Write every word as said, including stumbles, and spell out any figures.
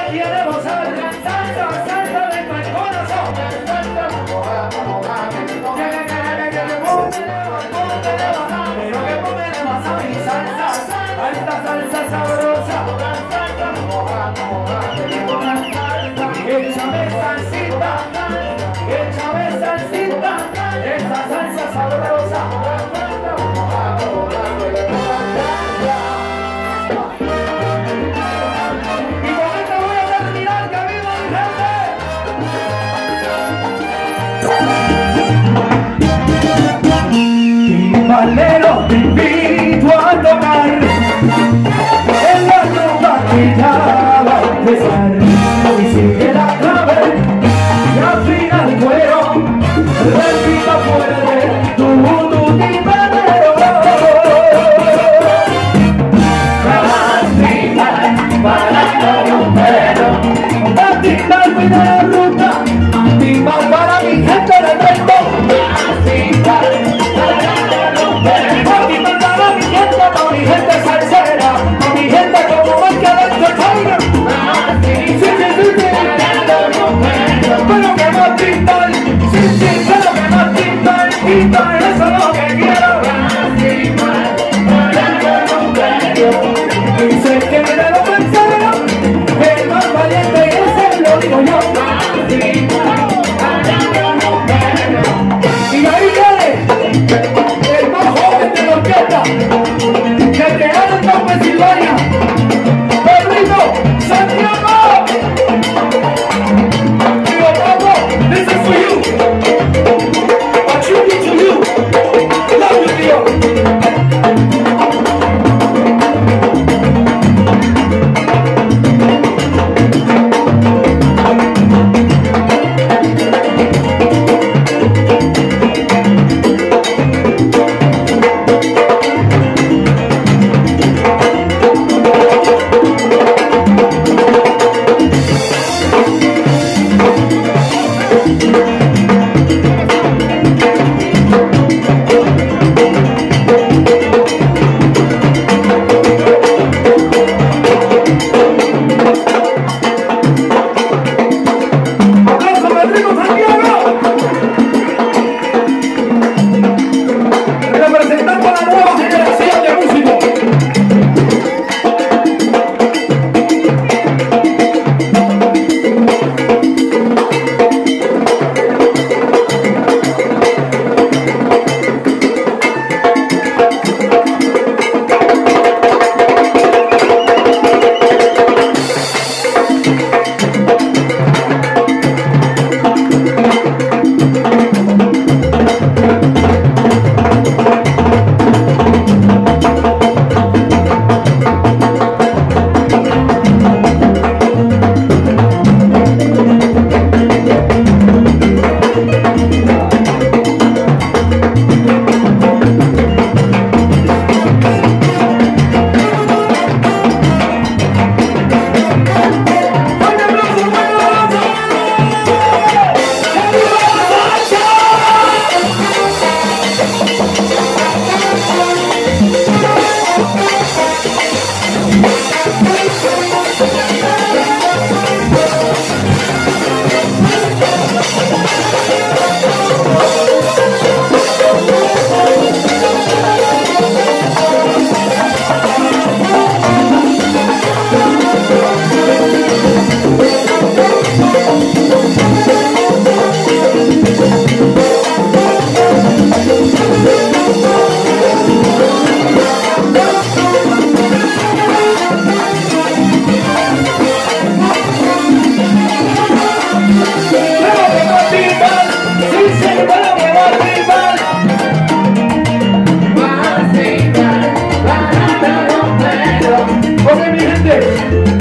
quiere gozar, salsa, salsa de tu corazón. Pero que ponme de masa mi salsa, esta salsa sabrosa. Échame salsita, échame salsita, esta salsa sabrosa. Y con esto voy a terminar, que viva mi gente. Timbalero, te invito a tocar en la rumba que ya va a empezar. Y sigue la clave y al final cuero, repita fuerte tu tu timbalero. Para el rumbero, a timbal de la ruta, a timbal para mi gente del resto, a timbal para el rumbero, a timbal para mi gente, para mi gente salsera, para mi gente como marca del Tiger. Sí, sí, sí, sí, pero que más timbal, sí, sí, pero que más timbal, timbal, eso es lo que quiero. A timbal para el rumbero, dice que me lo pensara, el más valiente y ese lo digo yo. Y ahí viene el más joven de la orquesta, que crearon en Pensilvania, Pedrito Santiago. Digo, Pablo, this is for you, a tribute to you. Love you, tío. Ok, mi gente.